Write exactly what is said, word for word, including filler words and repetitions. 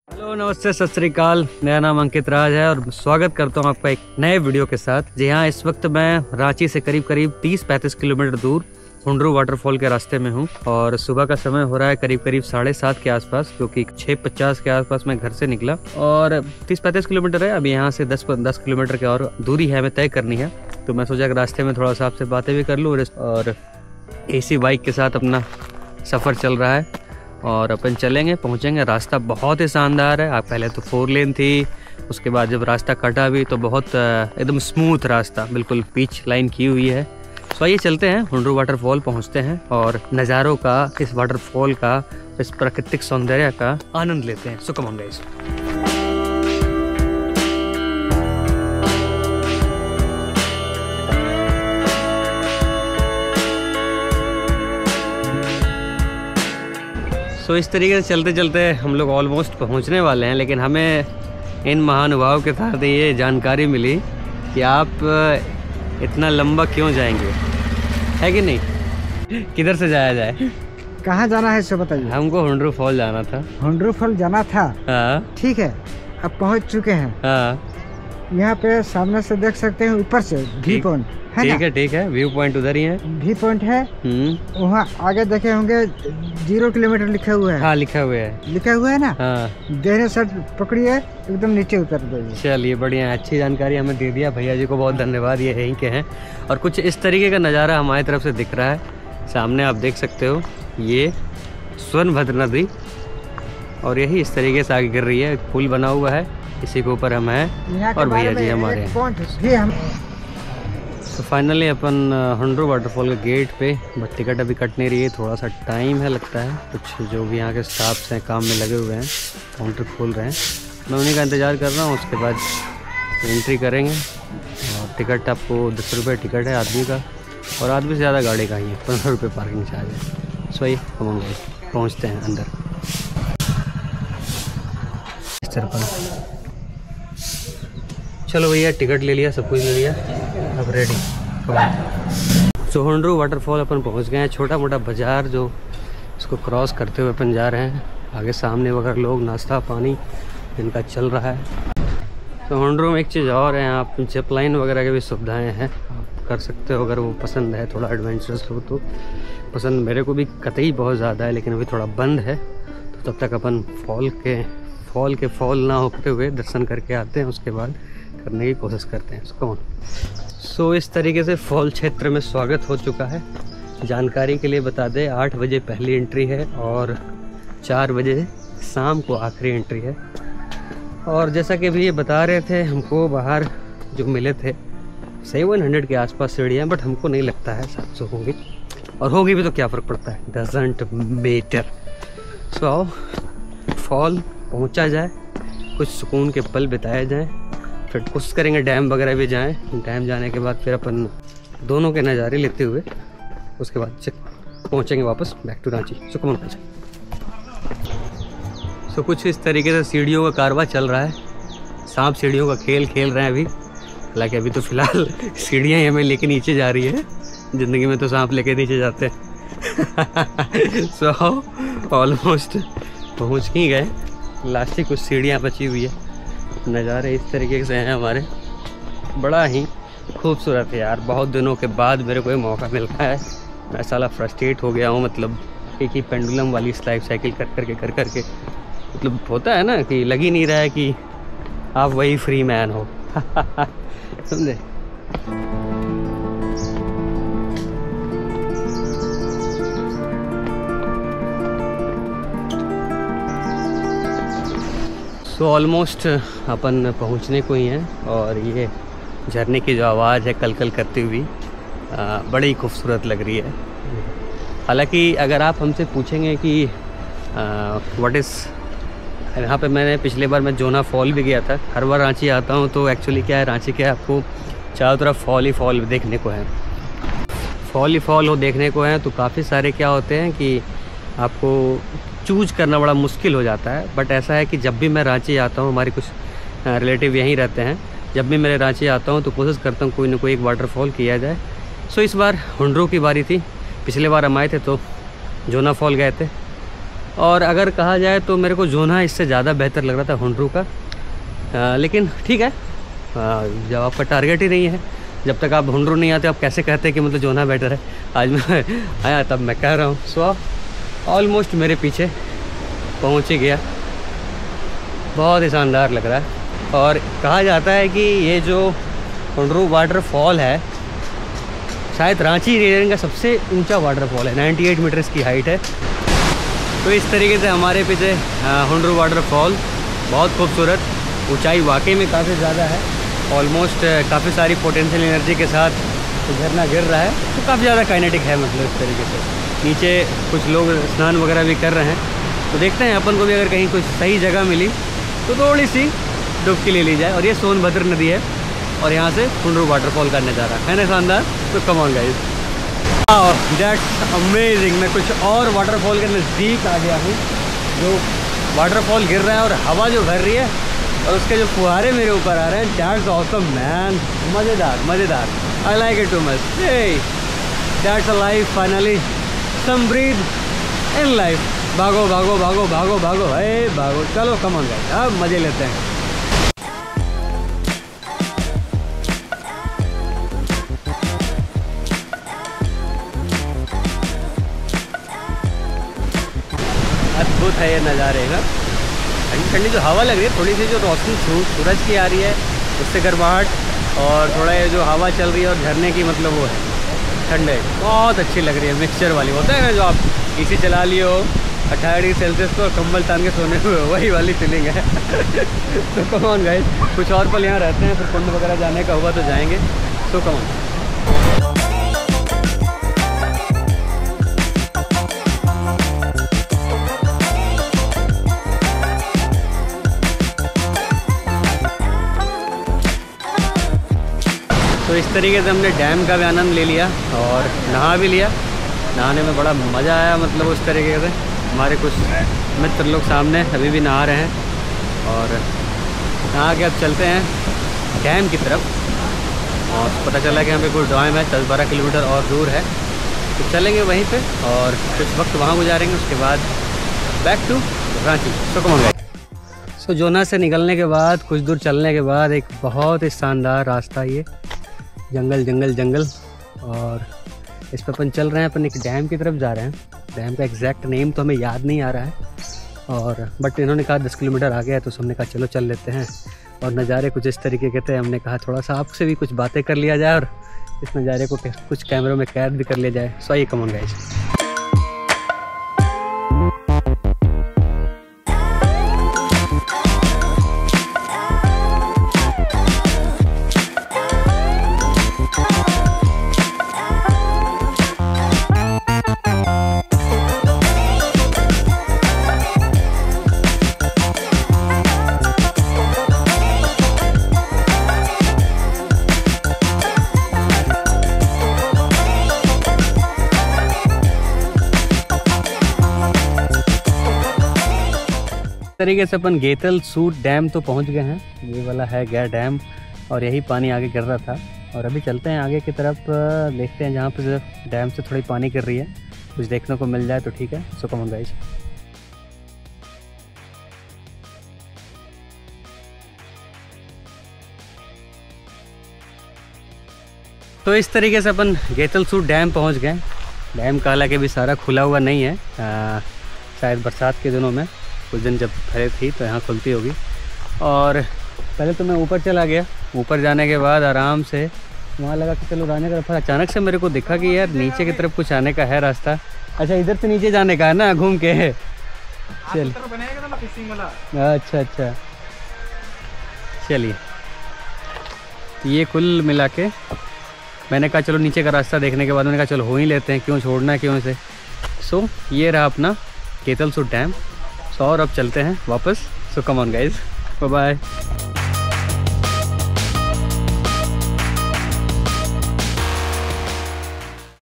Hello, नमस्ते, सत श्री अकाल। मेरा नाम अंकित राज है और स्वागत करता हूं आपका एक नए वीडियो के साथ। जी हाँ, इस वक्त मैं रांची से करीब करीब तीस पैंतीस किलोमीटर दूर हुंडरू वाटरफॉल के रास्ते में हूं और सुबह का समय हो रहा है करीब करीब साढ़े सात के आसपास, क्योंकि छः पचास के आसपास मैं घर से निकला और तीस पैंतीस किलोमीटर है। अभी यहाँ से दस दस किलोमीटर की और दूरी है हमें तय करनी है, तो मैं सोचा कि रास्ते में थोड़ा सा आपसे बातें भी कर लूँ और एसी बाइक के साथ अपना सफ़र चल रहा है और अपन चलेंगे, पहुंचेंगे। रास्ता बहुत ही शानदार है। आप पहले तो फोर लेन थी, उसके बाद जब रास्ता कटा भी तो बहुत एकदम स्मूथ रास्ता, बिल्कुल पिच लाइन की हुई है। तो आइए चलते हैं, हुंडरू वाटरफॉल पहुंचते हैं और नज़ारों का, इस वाटरफॉल का, इस प्राकृतिक सौंदर्य का आनंद लेते हैं। So come on guys. So so, इस तरीके से चलते चलते हम लोग ऑलमोस्ट पहुंचने वाले हैं, लेकिन हमें इन महानुभाव के साथ ये जानकारी मिली कि आप इतना लंबा क्यों जाएंगे, है कि नहीं? किधर से जाया जाए? कहाँ जाना है सो बताइए। हमको हुंडरू फॉल जाना था। हुंडरू फॉल जाना था? हाँ ठीक है, अब पहुंच चुके हैं। हाँ, यहाँ पे सामने से देख सकते हैं, ऊपर से व्यू पॉइंट है। ठीक है ठीक है, व्यू पॉइंट उधर ही है। व्यू पॉइंट है, वहाँ आगे देखे होंगे जीरो किलोमीटर लिखा हुआ है। हाँ, लिखा हुआ है, लिखा हुआ है ना। हाँ, देहने साइड पकड़िए, एकदम नीचे उतर जाइए। चलिए, बढ़िया, अच्छी जानकारी हमें दे दिया। भैया जी को बहुत धन्यवाद, ये यहीं के हैं। और कुछ इस तरीके का नज़ारा हमारी तरफ से दिख रहा है। सामने आप देख सकते हो, ये सोनभद्र नदी और यही इस तरीके से आगे गिर रही है। पुल बना हुआ है, इसी के ऊपर हम हैं और भैया जी हमारे हैं। तो फाइनली अपन हुंडरू वाटरफॉल के गेट पे, बट टिकट अभी कट नहीं रही है, थोड़ा सा टाइम है लगता है। कुछ जो भी यहाँ के स्टाफ्स हैं काम में लगे हुए हैं, काउंटर खोल रहे हैं, मैं उन्हीं का इंतज़ार कर रहा हूँ। उसके बाद एंट्री करेंगे और टिकट आपको दस रुपये टिकट है आदमी का, और आदमी से ज़्यादा गाड़ी का ही है, पंद्रह रुपये पार्किंग चार्ज है। सो ये हम पहुँचते हैं अंदर। चलो भैया, टिकट ले लिया, सब कुछ ले लिया, अब रेडी। सो हुंडरू वाटरफॉल अपन पहुंच गए हैं। छोटा मोटा बाज़ार जो इसको क्रॉस करते हुए अपन जा रहे हैं। आगे सामने वगैरह लोग नाश्ता पानी इनका चल रहा है। तो हुंडरू में एक चीज़ और है, आप जिप लाइन वगैरह की भी सुविधाएं हैं, आप कर सकते हो अगर वो पसंद है, थोड़ा एडवेंचरस हो तो। पसंद मेरे को भी कतई बहुत ज़्यादा है, लेकिन अभी थोड़ा बंद है, तो तब तक अपन फॉल के फॉल के फॉल ना होते हुए दर्शन करके आते हैं, उसके बाद करने की कोशिश करते हैं। सो कौन सो इस तरीके से फॉल क्षेत्र में स्वागत हो चुका है। जानकारी के लिए बता दें, आठ बजे पहली एंट्री है और चार बजे शाम को आखिरी एंट्री है। और जैसा कि अभी ये बता रहे थे, हमको बाहर जो मिले थे सेवन हंड्रेड के आसपास सीढ़ियाँ, बट हमको नहीं लगता है सात सौ होंगी, और होगी भी तो क्या फ़र्क पड़ता है, डजंट मैटर। सो आओ, फॉल पहुँचा जाए, कुछ सुकून के पल बिताए जाएँ, फिर कोशिश करेंगे डैम वगैरह भी जाएं। डैम जाने के बाद फिर अपन दोनों के नज़ारे लेते हुए उसके बाद पहुंचेंगे वापस back to Ranchi. So come on. So कुछ इस तरीके से सीढ़ियों का कारवां चल रहा है। सांप सीढ़ियों का खेल खेल रहे हैं अभी, हालांकि अभी तो फिलहाल सीढ़ियाँ ही हमें लेके नीचे जा रही है। ज़िंदगी में तो सांप लेके नीचे जाते हैं। सो ऑलमोस्ट पहुँच ही गए, लास्ट ही कुछ सीढ़ियाँ बची हुई है। नज़ारे इस तरीके से हैं हमारे, बड़ा ही खूबसूरत है यार। बहुत दिनों के बाद मेरे को ये मौका मिल रहा है। मैं साला फ्रस्ट्रेट हो गया हूँ, मतलब एक ही पेंडुलम वाली लाइफ साइकिल कर करके कर करके मतलब होता है ना कि लग ही नहीं रहा है कि आप वही फ्री मैन हो। समझे? सो so, ऑलमोस्ट अपन पहुंचने को ही हैं और ये झरने की जो आवाज़ है कल कल करती हुई, बड़ी खूबसूरत लग रही है। हालांकि अगर आप हमसे पूछेंगे कि व्हाट इज़, यहाँ पे मैंने पिछले बार मैं जोना फॉल भी गया था। हर बार रांची आता हूँ तो एक्चुअली क्या है, रांची के आपको चारों तरफ फॉल ही फॉल देखने को है, फॉल ही फॉल हो देखने को है। तो काफ़ी सारे क्या होते हैं कि आपको चूज करना बड़ा मुश्किल हो जाता है। बट ऐसा है कि जब भी मैं रांची आता हूँ, हमारे कुछ रिलेटिव यहीं रहते हैं, जब भी मैं रांची आता हूँ तो कोशिश करता हूँ कोई ना कोई एक वाटरफॉल किया जाए। सो इस बार हुंडरू की बारी थी। पिछले बार हम आए थे तो जोना फॉल गए थे, और अगर कहा जाए तो मेरे को जोना इससे ज़्यादा बेहतर लग रहा था हुंडरू का। आ, लेकिन ठीक है, आ, जब आपका टारगेट ही नहीं है, जब तक आप हुंडरू नहीं आते आप कैसे कहते हैं कि मतलब जोना बेटर है। आज मैं आया तब मैं कह रहा हूँ। सो ऑलमोस्ट मेरे पीछे पहुँच ही गया। बहुत ही शानदार लग रहा है। और कहा जाता है कि ये जो हुंडरू वाटरफॉल है शायद रांची रीजन का सबसे ऊंचा वाटरफॉल है, अट्ठानवे मीटर्स की हाइट है। तो इस तरीके से हमारे पीछे हुंडरू वाटरफॉल, बहुत खूबसूरत, ऊंचाई वाकई में काफ़ी ज़्यादा है। ऑलमोस्ट काफ़ी सारी पोटेंशियल एनर्जी के साथ झरना गिर रहा है, तो काफ़ी ज़्यादा काइनेटिक है मतलब इस तरीके से। नीचे कुछ लोग स्नान वगैरह भी कर रहे हैं, तो देखते हैं अपन को भी अगर कहीं कुछ सही जगह मिली तो थोड़ी सी डुबकी ले ली जाए। और ये सोनभद्र नदी है और यहाँ से हुंडरू वाटरफॉल का नज़ारा है ना शानदार। तो come on guys, that's amazing. मैं कुछ और वाटरफॉल के नज़दीक आ गया हूँ। जो वाटरफॉल गिर रहा है और हवा जो भर रही है और उसके जो फुहारे मेरे ऊपर आ रहे हैं, दैट्स ऑसम मैन। मज़ेदार मज़ेदार, I like it too much. Hey that's a life finally, some breath in life. भागो भागो भागो भागो भागो हे भागो, चलो कम ऑन गाइस, अब मज़े लेते हैं। अद्भुत है ये नज़ारे का। ठंडी ठंडी जो हवा लग रही है, थोड़ी सी जो रोशनी सूरज की आ रही है उससे गर्माहट, और थोड़ा ये जो हवा चल रही है और झरने की मतलब वो है ठंडे, बहुत अच्छी लग रही है। मिक्सचर वाली होता है ना, जो आप एसी चला लिए हो अट्ठारह डिग्री सेल्सियस को कंबल तान के सोने हुए, वही वाली फीलिंग है। तो कम ऑन गाइस, कुछ और पल यहाँ रहते हैं, फिर कुंड वगैरह जाने का हुआ तो जाएंगे। तो कम ऑन। तो इस तरीके से हमने डैम का भी आनंद ले लिया और नहा भी लिया। नहाने में बड़ा मज़ा आया, मतलब उस तरीके से। हमारे कुछ मित्र लोग सामने अभी भी नहा रहे हैं और नहा के अब चलते हैं डैम की तरफ। और पता चला कि यहाँ पे कोई डैम है, दस बारह किलोमीटर और दूर है, तो चलेंगे वहीं पे और कुछ वक्त वहाँ गुजारेंगे। उसके बाद back to Ranchi. So come on guys. So Jonha से निकलने के बाद कुछ दूर चलने के बाद एक बहुत ही शानदार रास्ता, ये जंगल जंगल जंगल, और इस पर अपन चल रहे हैं। अपन एक डैम की तरफ जा रहे हैं। डैम का एग्जैक्ट नेम तो हमें याद नहीं आ रहा है, और बट इन्होंने कहा दस किलोमीटर आ गया है, तो हमने कहा चलो चल लेते हैं। और नज़ारे कुछ इस तरीके के थे, हमने कहा थोड़ा सा आपसे भी कुछ बातें कर लिया जाए और इस नज़ारे को कुछ कैमरों में कैद भी कर लिया जाए। सो ये कम ऑन गाइस। तरीके से अपन गेतल सूट डैम तो पहुंच गए हैं। ये वाला है गया डैम और यही पानी आगे गिर रहा था। और अभी चलते हैं आगे की तरफ, देखते हैं जहाँ पे डैम से थोड़ी पानी गिर रही है, कुछ देखने को मिल जाए तो ठीक है। So come on guys. तो इस तरीके से अपन गेतल सूट डैम पहुँच गए। डैम का हालांकि भी सारा खुला हुआ नहीं है, आ, शायद बरसात के दिनों में कुछ दिन जब भरे थी तो यहाँ खुलती होगी। और पहले तो मैं ऊपर चला गया। ऊपर जाने के बाद आराम से वहाँ लगा कि चलो जाने का, फिर अचानक से मेरे को दिखा कि यार नीचे की तरफ कुछ आने का है रास्ता। अच्छा, इधर से नीचे जाने का है ना, घूम के। चल, अच्छा अच्छा, चलिए। तो ये कुल मिला के मैंने कहा चलो नीचे का रास्ता देखने के बाद मैंने कहा चलो हो ही लेते हैं, क्यों छोड़ना है, क्यों से। सो so, ये रहा अपना गेतल सूट डैम। सो और अब चलते हैं वापस। So come on guys, bye bye.